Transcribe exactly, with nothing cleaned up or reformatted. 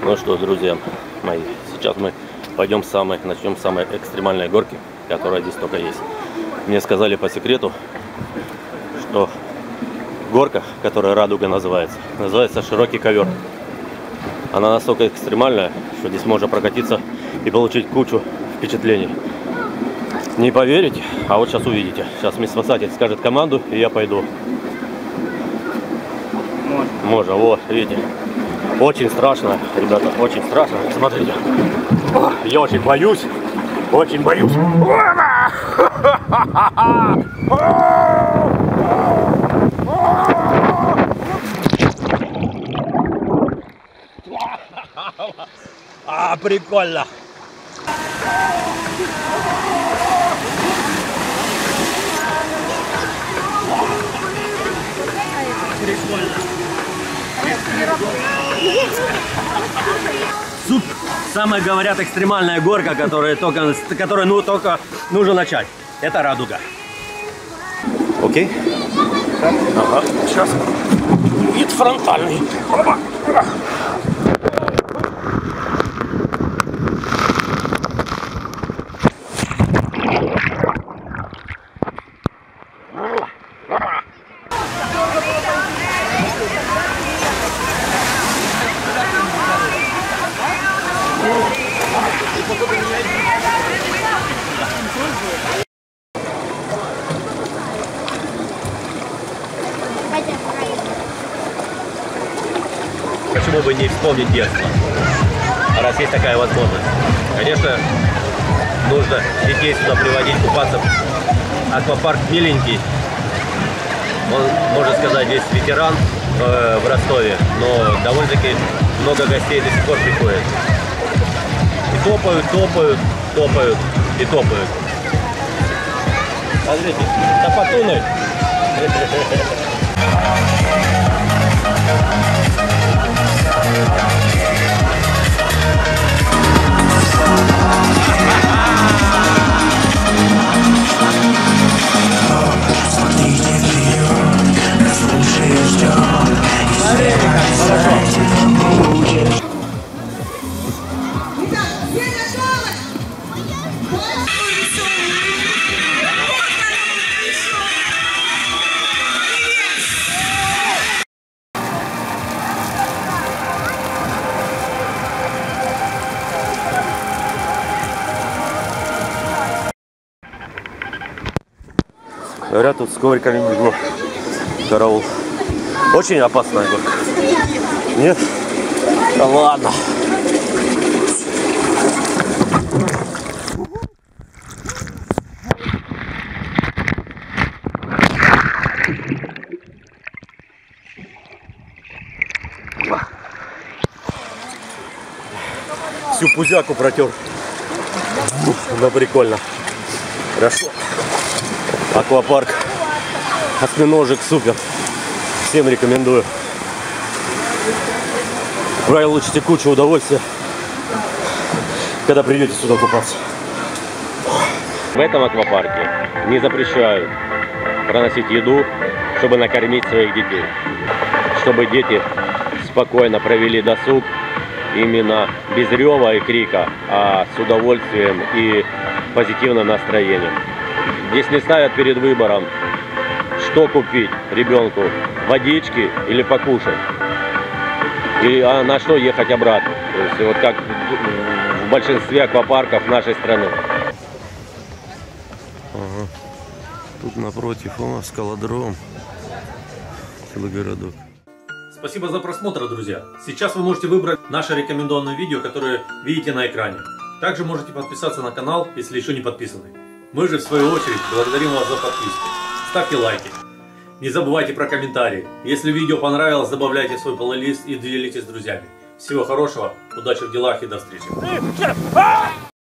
Ну что, друзья мои, сейчас мы пойдем с самой, начнем с самой экстремальной горки, которая здесь только есть. Мне сказали по секрету, что горка, которая Радуга называется, называется Широкий ковер. Она настолько экстремальная, что здесь можно прокатиться и получить кучу впечатлений. Не поверите, а вот сейчас увидите. Сейчас мне спасатель скажет команду, и я пойду. Можно. Можно, вот, видите. Очень страшно, ребята, очень страшно. Смотрите. Я очень боюсь. Очень боюсь. А, прикольно. Прикольно. Суп. Самая, говорят, экстремальная горка, которая только, которая, ну, только нужно начать. Это Радуга. Окей? Ага. Сейчас. Вид фронтальный. Опа. Почему бы не вспомнить детство, раз есть такая возможность? Конечно, нужно детей сюда приводить купаться. Аквапарк миленький, он, можно сказать, здесь ветеран э, в Ростове, но довольно-таки много гостей до сих пор приходит. И топают, топают, топают и топают. Смотрите, топотуны. Говорят, тут с ковриками нужно караул. Очень опасная горка. Нет? Да ладно. Всю пузяку протер. Да прикольно. Хорошо. Аквапарк, осьминожек, супер. Всем рекомендую. Вы получите кучу удовольствия, когда придете сюда купаться. В этом аквапарке не запрещают проносить еду, чтобы накормить своих детей. Чтобы дети спокойно провели досуг, именно без рева и крика, а с удовольствием и позитивным настроением. Здесь не ставят перед выбором, что купить ребенку, водички или покушать, и а на что ехать обратно. То есть вот как в большинстве аквапарков нашей страны. Ага. Тут напротив у нас скалодром, целый городок. Спасибо за просмотр, друзья. Сейчас вы можете выбрать наше рекомендованное видео, которое видите на экране. Также можете подписаться на канал, если еще не подписаны. Мы же, в свою очередь, благодарим вас за подписку. Ставьте лайки. Не забывайте про комментарии. Если видео понравилось, добавляйте в свой плейлист и делитесь с друзьями. Всего хорошего, удачи в делах и до встречи.